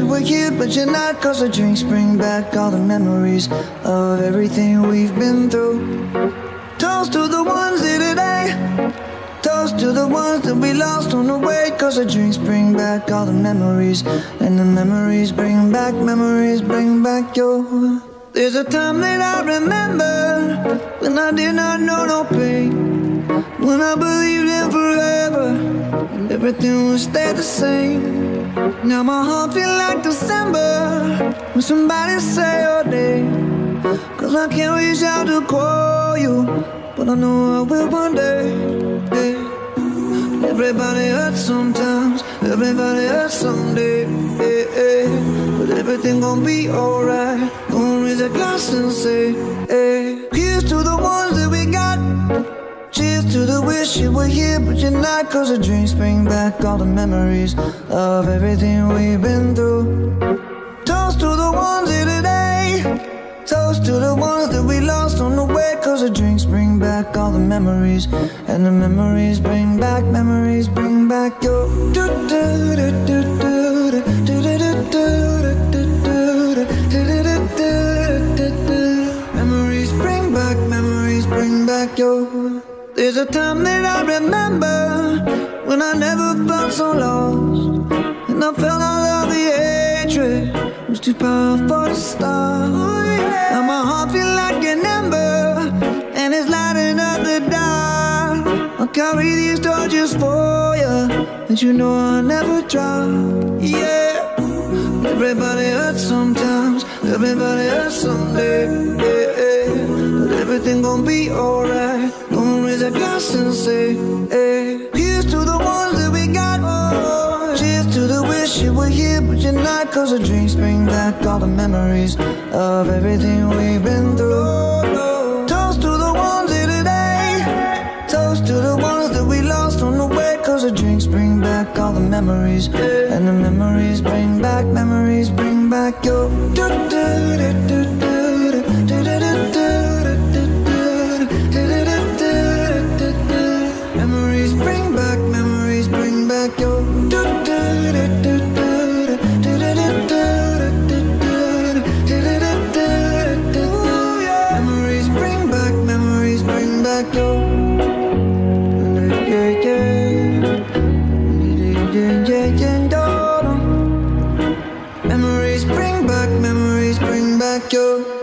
were here, but you're not. Cause the drinks bring back all the memories of everything we've been through. Toast to the ones here today. Toast to the ones that we lost on the way. Cause the drinks bring back all the memories, and the memories bring back your. There's a time that I remember when I did not know no pain, when I believed in forever and everything would stay the same. Now my heart feel like December when somebody say your name. Cause I can't reach out to call you, but I know I will one day. Hey. Everybody hurts sometimes, everybody hurts someday. Hey, hey. But everything gon' be alright. Gonna raise a glass and say, hey. Here's to the ones that we got. Cheers to the wish you were here, but you're not. Cause the drinks bring back all the memories of everything we've been through. Toast to the ones here today. Toast to the ones that we lost on the way. Cause the drinks bring back all the memories, and the memories bring back your. Memories bring back your. There's a time that I remember when I never felt so lost, and I felt all of the hatred was too powerful to stop. Now my heart feel like an ember, and it's lighting up the dark. I'll carry these torches for you, and you know I'll never drop. Yeah. Everybody hurts sometimes, everybody hurts someday. Yeah, yeah. But everything gon' be alright. Gonna raise a glass and say, hey. Here's to the ones that we got. Oh, cheers to the wish you were here, but you're not. Cause the drinks bring back all the memories of everything we've been through. Toast to the ones here today. Toast to the ones that we lost on the way. Cause the drinks bring back all the memories, and the memories bring back your. Memories bring back your. Memories bring back your. Memories bring back your.